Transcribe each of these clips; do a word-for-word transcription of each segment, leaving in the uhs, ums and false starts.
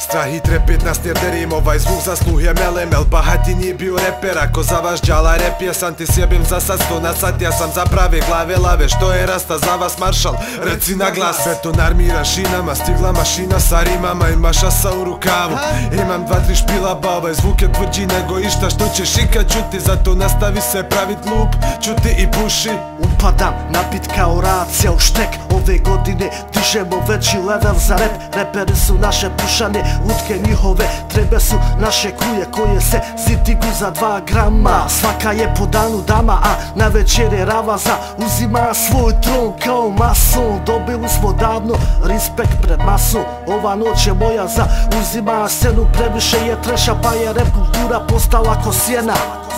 Strah i trepet nas ne derim, ovaj zvuk zasluh je melem. El Bahati nije bio reper, ako za vaš džala rep je sam ti sjebim za sad sto na sat. Ja sam za prave glave lave, što je rasta za vas maršal, reci na glas. Beton armiran šinama, stigla mašina sa rimama, ima šasa u rukavu. Imam dva tri špilaba, ovaj zvuk je tvrđi nego išta što ćeš ikad čuti. Zato nastavi se pravit lup, čuti i puši. Upadam napit kao racija u štek, ove godine dižemo veći level za rep. Reperi su naše pušane, lutke njihove, trebe su naše kuje koje se zitigu za dva grama. Svaka je po danu dama, a na večer je ravaza. Uzima svoj tron kao mason, dobili smo davno respekt pred masom. Ova noć je moja za uzima scenu, previše je treša pa je rep kultura postala ko sjena.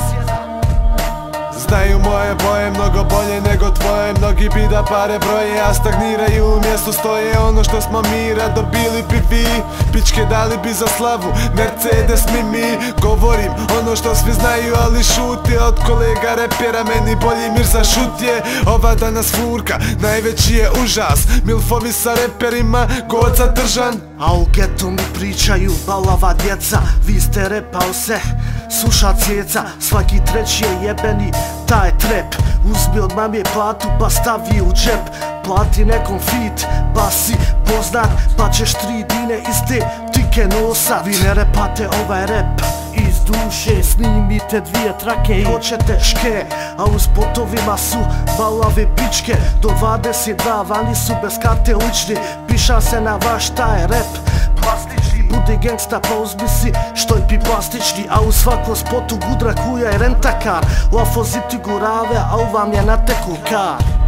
Znaju moje boje mnogo bolje nego tvoje, mnogi bi da pare broje, a stagniraju u mjestu stoje. Ono što smo mi rado bili bi vi, pičke dali bi za slavu, Mercedes mi mi. Govorim ono što svi znaju ali šuti, od kolega repera meni bolji mir za šutje. Ova danas furka, najveći je užas, milfovi sa reperima, god zadržan. A u getu mi pričaju balava djeca, vi ste repao se, suša cijeca. Svaki treći je jebeni taj trep, uzmi od mame platu pa stavi u džep. Plati nekom fit, pa si poznat, pa ćeš tri dine iz te tike nosat. Vi ne repate ovaj rep iz duše, snimite dvije trake i hoćete ške. A u spotovima su balave pičke, do dvadeset dva vani su bez karte lični. Piša se na vaš taj rep plastični, budi gangsta pa uzmi si što je pi plastični. A u svakom spotu gudra kuja i rentakar, lafo ziti gurave, a u vam je natekul kar.